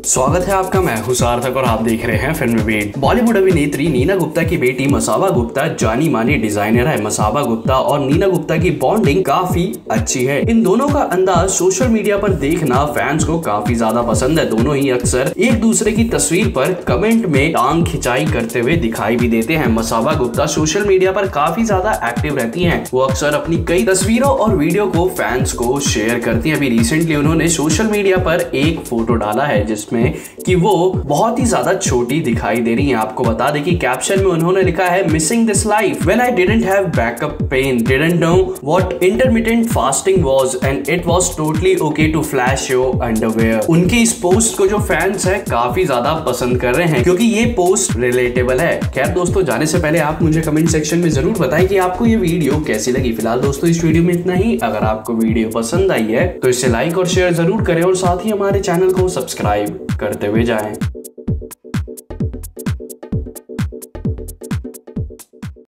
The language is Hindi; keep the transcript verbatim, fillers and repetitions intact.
स्वागत है आपका, मैं हूं सार्थक और आप देख रहे हैं फिल्म बीट। बॉलीवुड अभिनेत्री नीना गुप्ता की बेटी मसाबा गुप्ता जानी मानी डिजाइनर है। मसाबा गुप्ता और नीना गुप्ता की बॉन्डिंग काफी अच्छी है। इन दोनों का अंदाज सोशल मीडिया पर देखना फैंस को काफी ज्यादा पसंद है। दोनों ही अक्सर एक दूसरे की तस्वीर पर कमेंट में टांग खिंचाई करते हुए दिखाई भी देते हैं। मसाबा गुप्ता सोशल मीडिया पर काफी ज्यादा एक्टिव रहती हैं। वो अक्सर अपनी कई तस्वीरों और वीडियो को फैंस को शेयर करती हैं। अभी रिसेंटली उन्होंने सोशल मीडिया पर एक फोटो डाला है जिसमें कि वो बहुत ही ज्यादा छोटी दिखाई दे रही हैं। आपको बता दें कि कैप्शन में उन्होंने लिखा है missing this life when I didn't have backup pen, didn't know what intermittent fasting was and it was totally okay to flash your underwear. उनकी इस पोस्ट को जो फैंस हैं काफी ज्यादा पसंद कर रहे हैं क्योंकि ये पोस्ट रिलेटेबल है। खैर दोस्तों, जाने से पहले आप मुझे कमेंट सेक्शन में जरूर बताएं कि आपको ये वीडियो कैसी लगी। फिलहाल दोस्तों इस वीडियो में इतना ही। अगर आपको वीडियो पसंद आई है तो इसे लाइक और शेयर जरूर करें और साथ ही हमारे चैनल को सब्सक्राइब करते हुए जाएं।